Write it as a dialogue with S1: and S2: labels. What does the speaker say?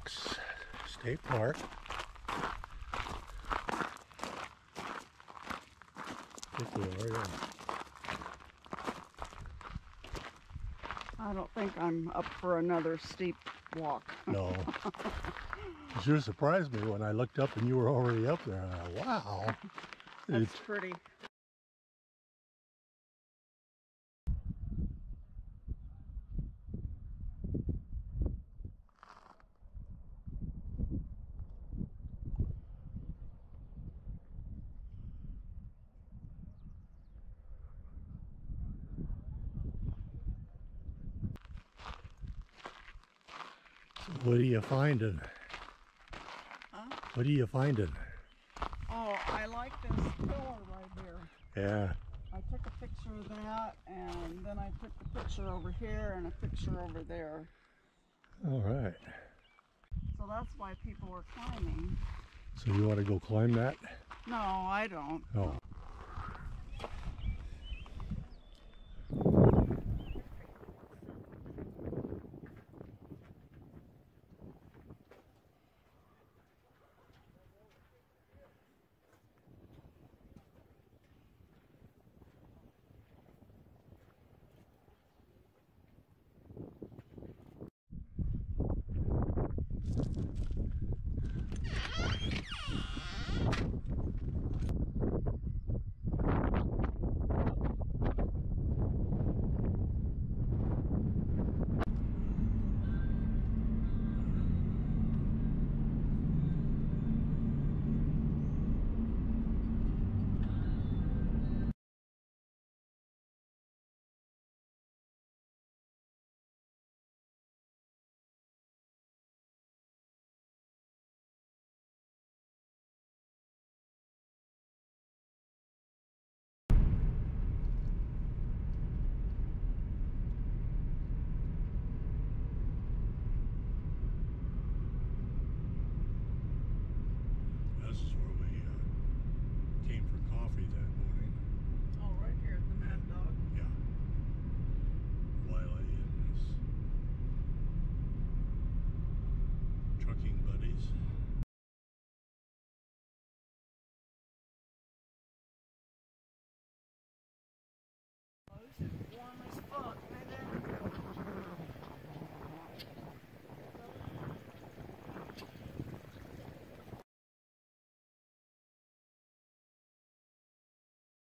S1: Rocks State Park.
S2: I don't think I'm up for another steep walk.
S1: No. You sure surprised me when I looked up and you were already up there. I thought, wow.
S2: That's pretty.
S1: What are you finding?
S2: Huh?
S1: What are you finding?
S2: Oh, I like this pillar right here.
S1: Yeah.
S2: I took a picture of that, and then I took the picture over here and a picture over there.
S1: All right.
S2: So that's why people are climbing.
S1: So you want to go climb that?
S2: No, I don't.
S1: Oh.